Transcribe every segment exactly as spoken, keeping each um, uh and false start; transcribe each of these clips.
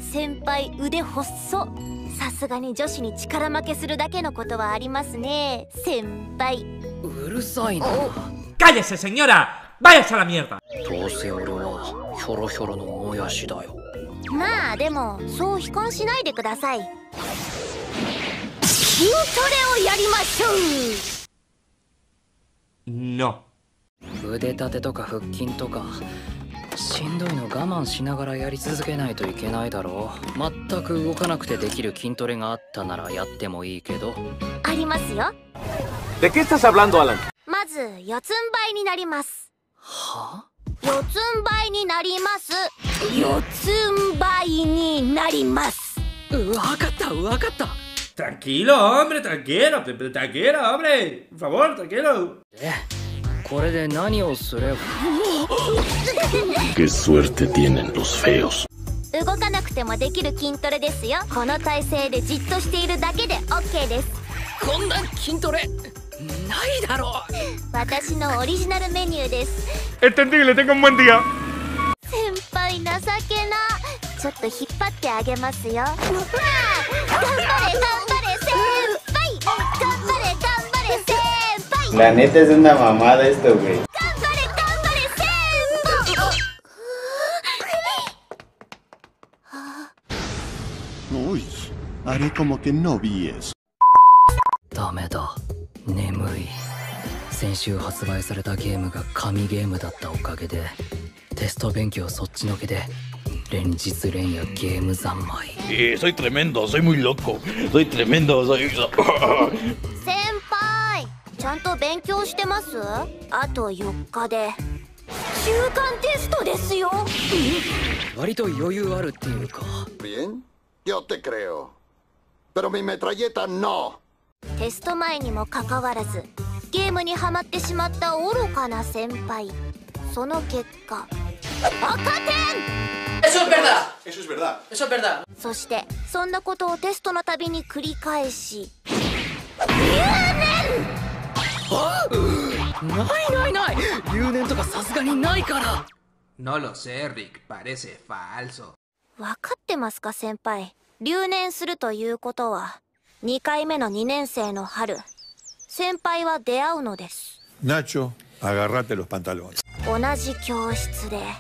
先輩腕細っ。さすがに女子に力負けするだけのことはありますね、先輩。 うるさいな。 ¡Cállese, señora! ¡Váyase a la mierda! どうせ俺はひょろひょろのもやしだよ。 まあでもそう悲観しないでください。筋トレをやりましょう。 No. 腕立てとか腹筋とかしんどいの我慢しながらやり続けないといけないだろう。全く動かなくてできる筋トレがあったならやってもいいけど。 ありますよ。 ¿De qué estás hablando, Alan? まず四つん這いになります。 は四つん這いになります。四つん這いになります。 わかったわかった。 Tranquilo, hombre, tranquilo, tranquilo, hombre. Por favor, tranquilo. で、これで何をすれば。 Qué suerte tienen los feos. 動かなくてもできる筋トレですよ。この体勢でじっとしているだけで オーケー です。 こんな筋トレないだろう。 私のオリジナルメニューです。 Entendible, tengo un buen día. 先輩情けな。ちょっと引っ張ってあげますよ。うわ頑張れ頑張れ先輩。頑張れ頑張れ先輩。 La neta es una mamada esto, güey. 頑張れ頑張れ先輩。 Uy, haré como que no vi eso. ダメだ、眠い。先週発売されたゲームが神ゲームだったおかげでテスト勉強そっちのけで連日連夜ゲーム三昧。 Eh, soy tremendo, soy muy loco, soy tremendo, soy... 先輩ちゃんと勉強してます？あとよっかで中間テストですよ。 割と余裕あるっていうか。 Bien, yo te creo. Pero mi metralleta no. テスト前にもかかわらずゲームにはまってしまった愚かな先輩。その結果赤点。 Eso es verdad. Eso es verdad. Eso es verdad. そしてそんなことをテストのたびに繰り返し留年。ないないない。留年とかさすがにないから。 No lo sé, Rick. Parece falso. 分かってますか先輩。留年するということはにかいめのにねん生の春先輩は出会うのです。 Nacho, agárrate los pantalones. 同じ教室で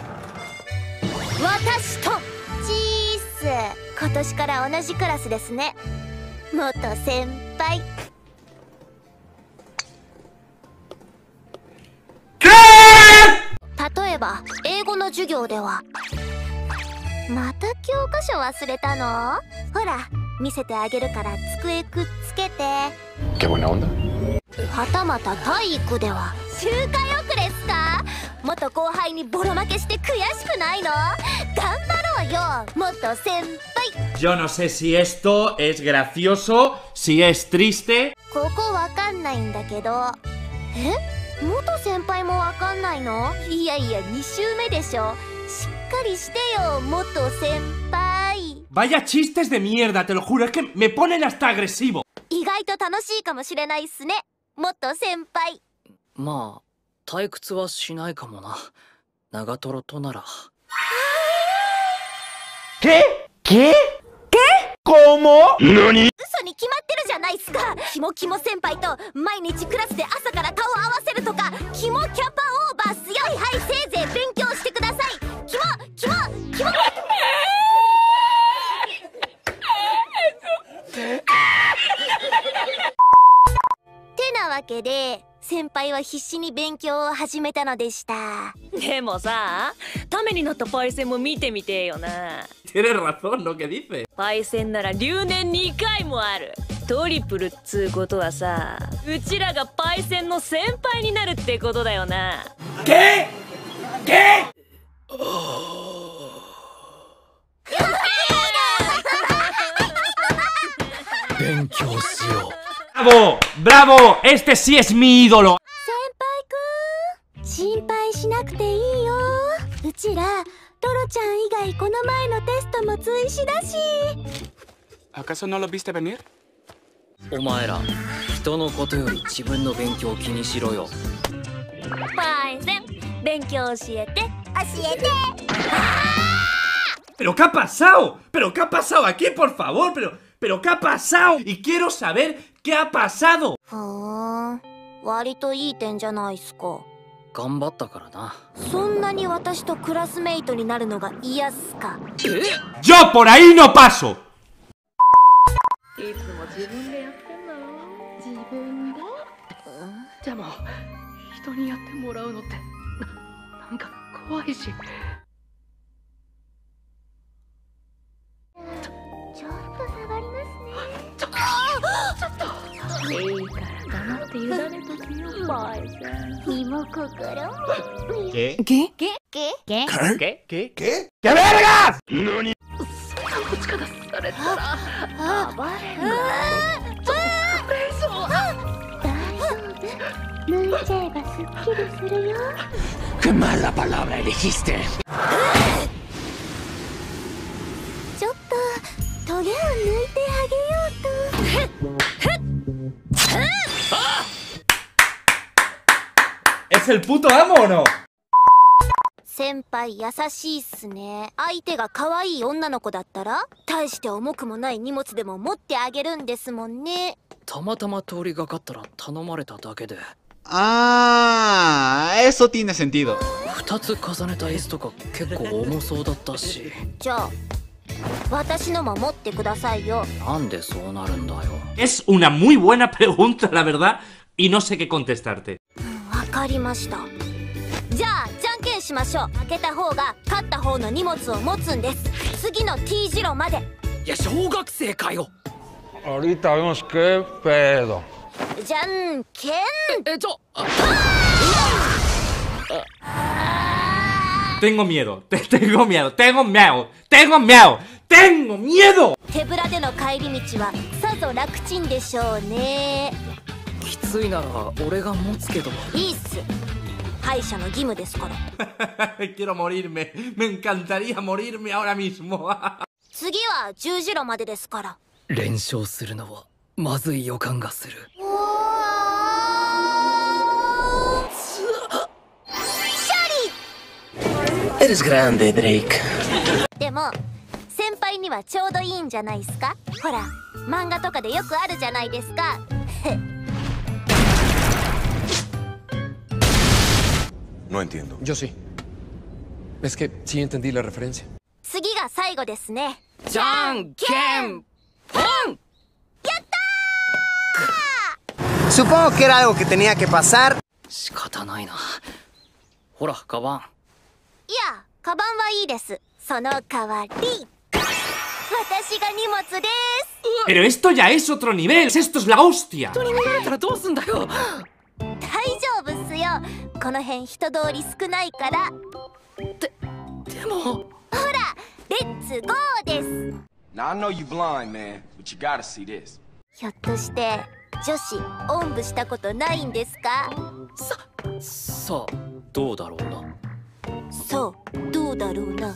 私とチース今年から同じクラスですね。元先輩。例えば英語の授業ではまた教科書忘れたの？ほら見せてあげるから机くっつけて。 Qué buena onda. はたまた体育では周回遅れっすか？元後輩にボロ負けして悔しくないの？頑張ろうよ元先輩。 Yo no sé si esto es gracioso, si es triste. ここわかんないんだけど。え？元先輩もわかんないの？いやいやに週目でしょ。しっかりしてよ元先輩。 Vaya chistes de mierda, te lo juro, es que me ponen hasta agresivo. 意外と楽しいかもしれないっすね元先輩。 まあ退屈はしないかもな。長瀞となら。 ¿Qué? ¿Qué? ¿Qué? ¿Cómo? ¿Nani? 嘘に決まってるじゃないっすか。キモキモ先輩と毎日クラスで朝から顔合わせるとかキモキャパオーバーっすよ。はいはいせいぜい勉強してください。キモキモキモ。てなわけで先輩は必死に勉強を始めたのでした。 でもさ、ためになったパイセンも見てみてえよな。 Tienes razón lo que dice. パイセンなら留年にかいもある。トリプルっつうことはさ、うちらがパイセンの先輩になるってことだよな。 ¿Qué? ¿Qué? 勉強しよう。 ¡Bravo! ¡Bravo! ¡Este sí es mi ídolo! 先輩くん心配しなくていいよ。うちらトロちゃん以外この前のテストも追試だし。 ¿Acaso no lo viste venir? お前ら人のことより自分の勉強を気にしろよ。 パイセン勉強教えて教えて。 ¿Pero ¿Pero qué ha pasado? ¿Pero qué ha pasado aquí, por favor? ¿Pero, pero qué ha pasado? Y quiero saber qué ha pasado. ふーん、割といい点じゃないっすか。 頑張ったからな。 そんなに私とクラスメイトになるのが嫌っすか。 Yo por ahí no paso. いつも自分でやってんだろ。自分で？でも人にやってもらうのってな、なんか怖いし。 ちょっと触りますね。 ちょっとちょっといいから黙って委ねとけよ、パイセン。 身も心も。 ¿Qué? ¿Qué? ¿Qué? ¿Qué? ¿Qué? ¿Qué? ¿Qué? ¿Qué vergas? そんな持ち方されたら暴れるわ。ちょっとこれ以上は。 大丈夫。抜いちゃえばすっきりするよ。 ¡Qué mala palabra elegiste! ちょっとトゲを抜いてあげようと。 ¿Es el puto amo o no? 先輩優しいっすね。相手が可愛い女の子だったら大して重くもない荷物でも持ってあげるんですもんね。 たまたま通りがかったら頼まれただけで。 Ah, eso tiene sentido. 二つ重ねた椅子とか結構重そうだったし。 じゃあ私のも持ってくださいよ。 なんでそうなるんだよ。 Es una muy buena pregunta, la verdad, y no sé qué contestarte. わかりました。じゃあじゃんけんしましょう。負けた方が勝った方の荷物を持つんです。次の T 字路まで。 いや小学生かよ。 Ahorita vemos qué pedo. じゃんけん。 えちょ。 Tengo miedo, te- tengo miedo, tengo miedo, tengo miedo, tengo miedo. 手ぶらでの帰り道はさぞ楽ちんでしょうね。 きついなら俺が持つけど。 いいっす。歯医者の義務ですから。 Quiero morirme, me encantaría morirme ahora mismo. 次は十字路までですから。 連勝するのはまずい予感がする。 Eres grande, Drake. でも先輩にはちょうどいいんじゃないですか。ほら漫画とかでよくあるじゃないですか。 No entiendo. Yo sí. Es que sí entendí la referencia. 次が最後ですね。 じゃんけんぽん。 やったー。 Supongo que era algo que tenía que pasar. 仕方ないな。ほらカバン。 いや、カバンはいいです。その代わり私が荷物です。 Pero esto ya es otro nivel, esto es la hostia. 人に逃れたらどうすんだよ。 大丈夫っすよ。この辺人通り少ないから。 で、でもほら、レッツゴーです。 Now I know you blind, man, but you gotta see this. ひょっとして女子おんぶしたことないんですか。 さ、さあどうだろうな。 そう、どうだろうな。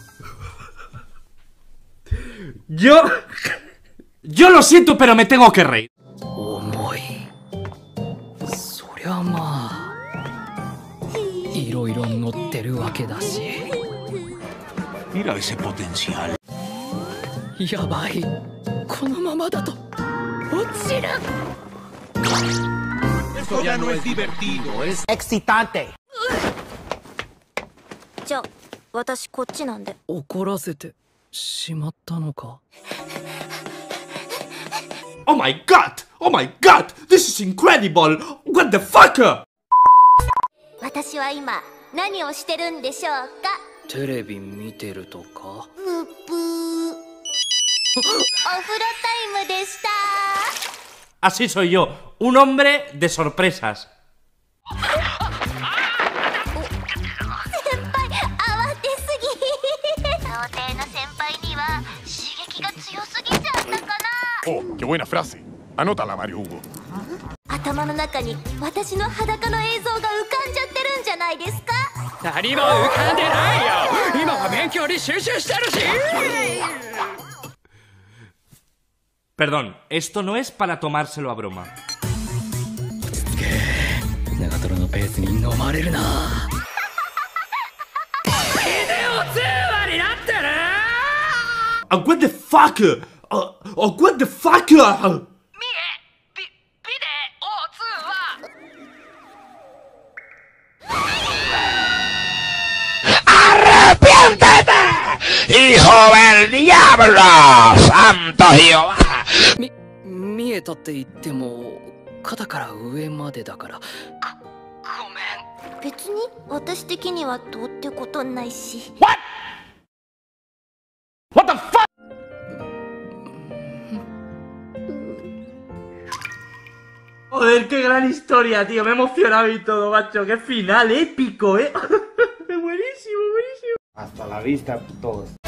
Yo... Yo lo siento, pero me tengo que reír. 重い。そりゃまあいろいろ乗ってるわけだし。 Mira ese potencial. やばい。このままだと落ちる。 Esto ya no es divertido, es Excitante. じゃあ私こっちなんで。 怒らせてしまったのか。 Oh my god! Oh my god! This is incredible! What the fuck? 私は今何をしてるんでしょうか。 テレビ見てるとか。 ぷーぷー。お風呂タイムでした。 Así soy yo, un hombre de sorpresas. 先輩、慌てすぎ。童貞の先輩には刺激が強すぎちゃったかな。 Oh, qué buena frase. Anótala, Mario Hugo. 頭の中に私の裸の映像が浮かんじゃってるんじゃないですか。 何も浮かんでないよ。今は勉強に集中してるし。 Perdón, esto no es para tomárselo a broma. 長瀞のペースに飲まれるな。ビデオ通話になってる。 Uh, what the fuck? Uh, oh, what the fuck? ¡Arrepiéntete, hijo del diablo! ¡Santo Jehová! み、見えたって言っても肩から上までだから。 別に私的にはどうってことないし。 What? What the fuck? Joder, qué gran historia, tío. Me he emocionado y todo, macho. Qué final épico, eh. Buenísimo, buenísimo. Hasta la vista, todos.